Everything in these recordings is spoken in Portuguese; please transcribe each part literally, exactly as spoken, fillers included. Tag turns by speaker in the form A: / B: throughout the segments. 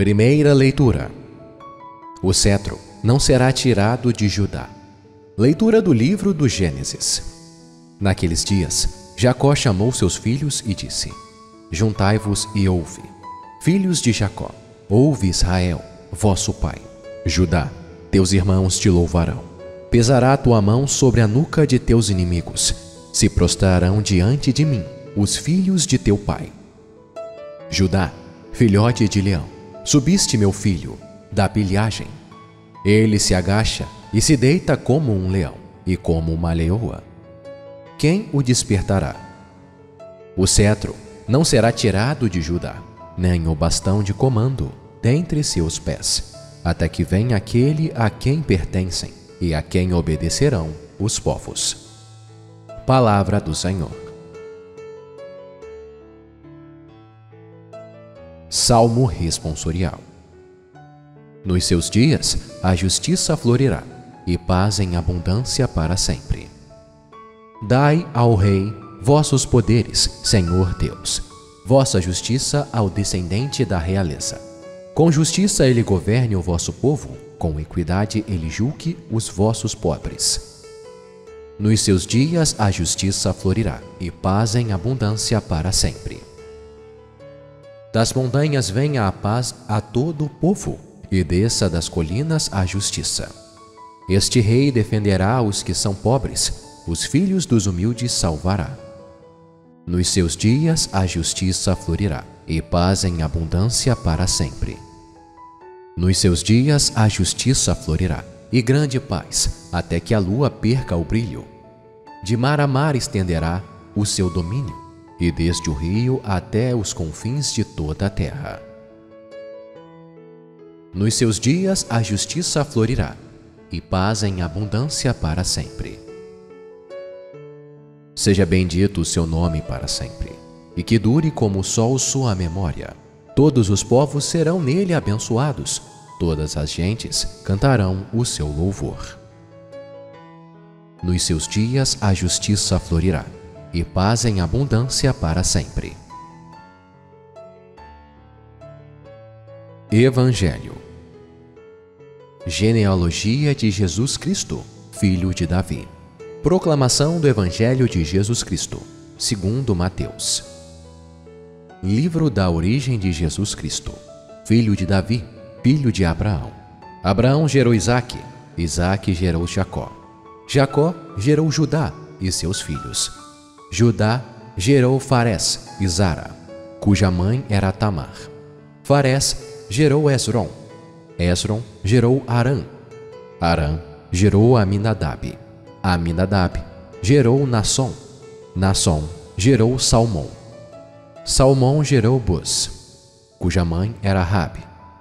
A: Primeira leitura. O cetro não será tirado de Judá. Leitura do livro do Gênesis. Naqueles dias, Jacó chamou seus filhos e disse: Juntai-vos e ouve, filhos de Jacó, ouve Israel, vosso pai. Judá, teus irmãos te louvarão. Pesará tua mão sobre a nuca de teus inimigos. Se prostrarão diante de mim os filhos de teu pai. Judá, filhote de leão, subiste, meu filho, da pilhagem. Ele se agacha e se deita como um leão e como uma leoa. Quem o despertará? O cetro não será tirado de Judá, nem o bastão de comando dentre seus pés, até que venha aquele a quem pertencem e a quem obedecerão os povos. Palavra do Senhor. Salmo responsorial. Nos seus dias a justiça florirá, e paz em abundância para sempre. Dai ao rei vossos poderes, Senhor Deus, vossa justiça ao descendente da realeza. Com justiça ele governe o vosso povo, com equidade ele julgue os vossos pobres. Nos seus dias a justiça florirá, e paz em abundância para sempre. Das montanhas venha a paz a todo o povo, e desça das colinas a justiça. Este rei defenderá os que são pobres, os filhos dos humildes salvará. Nos seus dias a justiça florirá, e paz em abundância para sempre. Nos seus dias a justiça florirá, e grande paz, até que a lua perca o brilho. De mar a mar estenderá o seu domínio, e desde o rio até os confins de toda a terra. Nos seus dias a justiça florirá, e paz em abundância para sempre. Seja bendito o seu nome para sempre, e que dure como o sol sua memória. Todos os povos serão nele abençoados, todas as gentes cantarão o seu louvor. Nos seus dias a justiça florirá, e paz em abundância para sempre. Evangelho. Genealogia de Jesus Cristo, filho de Davi. Proclamação do Evangelho de Jesus Cristo, segundo Mateus. Livro da origem de Jesus Cristo, filho de Davi, filho de Abraão. Abraão gerou Isaque, Isaque gerou Jacó. Jacó gerou Judá e seus filhos. Judá gerou Farés e Zara, cuja mãe era Tamar. Farés gerou Esrom. Esrom gerou Arã. Arã gerou Aminadab. Aminadab gerou Nasson. Nasson gerou Salmão. Salmão gerou Bus, cuja mãe era Rabi.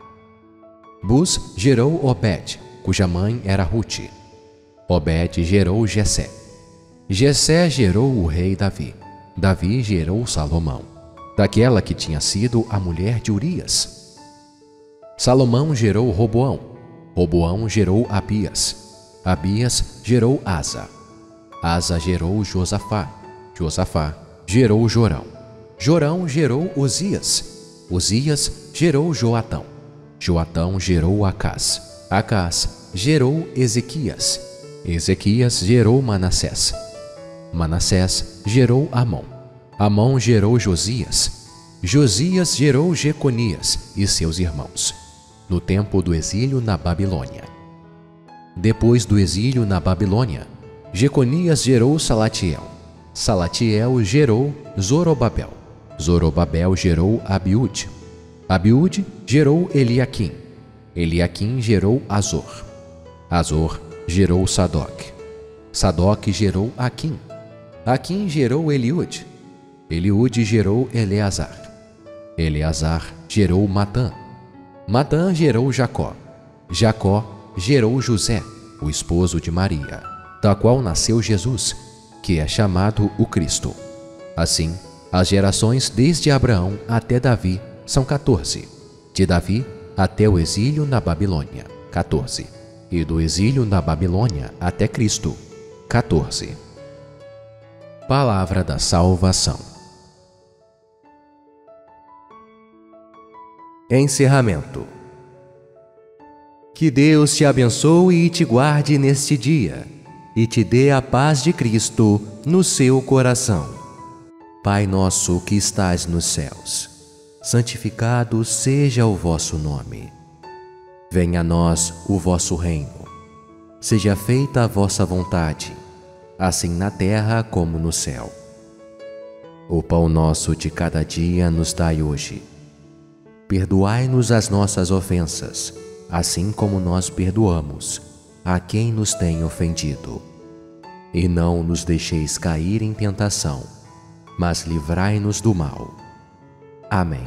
A: Bus gerou Obed, cuja mãe era Rute. Obed gerou Jessé. Jessé gerou o rei Davi. Davi gerou Salomão, daquela que tinha sido a mulher de Urias. Salomão gerou Roboão. Roboão gerou Abias. Abias gerou Asa. Asa gerou Josafá. Josafá gerou Jorão. Jorão gerou Uzias. Uzias gerou Joatão. Joatão gerou Acás. Acás gerou Ezequias. Ezequias gerou Manassés. Manassés gerou Amon. Amon gerou Josias. Josias gerou Jeconias e seus irmãos, no tempo do exílio na Babilônia. Depois do exílio na Babilônia, Jeconias gerou Salatiel. Salatiel gerou Zorobabel. Zorobabel gerou Abiúde. Abiúde gerou Eliaquim. Eliaquim gerou Azor. Azor gerou Sadoc. Sadoc gerou Aquim. Aquim gerou Eliúde. Eliúde gerou Eleazar. Eleazar gerou Matã. Matã gerou Jacó. Jacó gerou José, o esposo de Maria, da qual nasceu Jesus, que é chamado o Cristo. Assim, as gerações desde Abraão até Davi são quatorze. De Davi até o exílio na Babilônia, quatorze. E do exílio na Babilônia até Cristo, quatorze. Palavra da salvação. Encerramento. Que Deus te abençoe e te guarde neste dia, e te dê a paz de Cristo no seu coração. Pai nosso que estais nos céus, santificado seja o vosso nome. Venha a nós o vosso reino. Seja feita a vossa vontade, assim na terra como no céu. O pão nosso de cada dia nos dai hoje. Perdoai-nos as nossas ofensas, assim como nós perdoamos a quem nos tem ofendido. E não nos deixeis cair em tentação, mas livrai-nos do mal. Amém.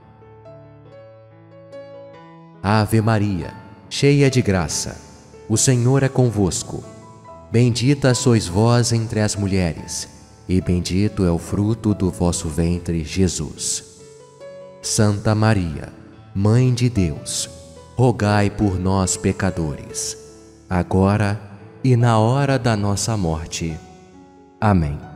A: Ave Maria, cheia de graça, o Senhor é convosco. Bendita sois vós entre as mulheres, e bendito é o fruto do vosso ventre, Jesus. Santa Maria, Mãe de Deus, rogai por nós, pecadores, agora e na hora da nossa morte. Amém.